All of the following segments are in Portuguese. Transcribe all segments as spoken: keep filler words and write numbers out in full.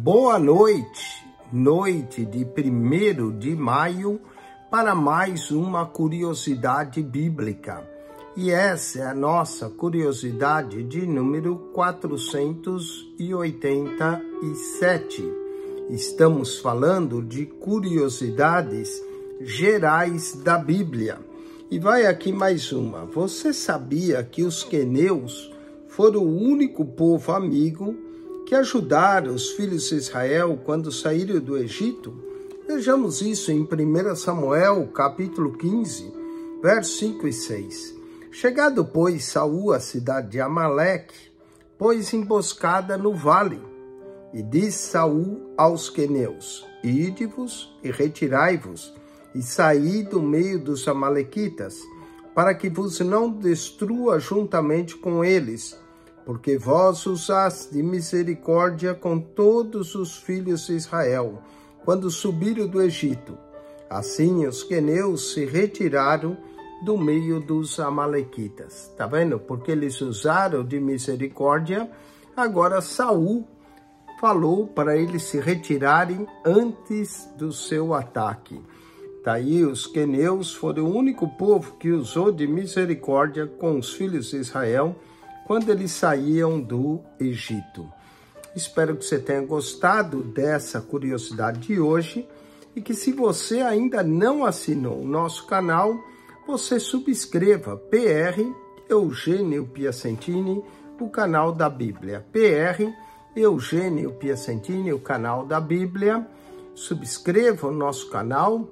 Boa noite, noite de primeiro de maio, para mais uma curiosidade bíblica. E essa é a nossa curiosidade de número quatrocentos e oitenta e sete. Estamos falando de curiosidades gerais da Bíblia. E vai aqui mais uma. Você sabia que os queneus foram o único povo amigo que ajudaram os filhos de Israel quando saíram do Egito? Vejamos isso em primeiro Samuel, capítulo quinze, versos cinco e seis. Chegado, pois, Saul à cidade de Amaleque, pôs emboscada no vale. E disse Saul aos queneus: Ide-vos e retirai-vos, e saí do meio dos amalequitas, para que vos não destrua juntamente com eles, porque vós usaste de misericórdia com todos os filhos de Israel, quando subiram do Egito. Assim os queneus se retiraram do meio dos amalequitas. Tá vendo? Porque eles usaram de misericórdia, agora Saul falou para eles se retirarem antes do seu ataque. Tá aí, os queneus foram o único povo que usou de misericórdia com os filhos de Israel quando eles saíam do Egito. Espero que você tenha gostado dessa curiosidade de hoje e que, se você ainda não assinou o nosso canal, você subscreva P R Eugênio Piacentini, o canal da Bíblia. P R Eugênio Piacentini, o canal da Bíblia. Subscreva o nosso canal,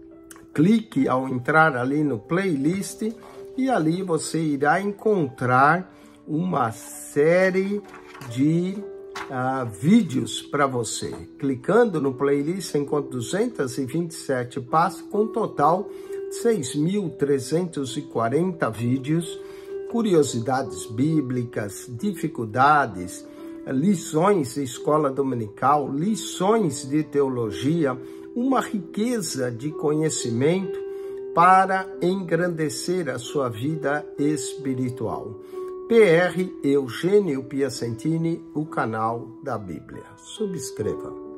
clique ao entrar ali no playlist e ali você irá encontrar uma série de uh, vídeos para você. Clicando no playlist, você encontra duzentos e vinte e sete passos, com um total de seis mil trezentos e quarenta vídeos, curiosidades bíblicas, dificuldades, lições de escola dominical, lições de teologia, uma riqueza de conhecimento para engrandecer a sua vida espiritual. P R Eugênio Piacentini, o canal da Bíblia. Subscreva.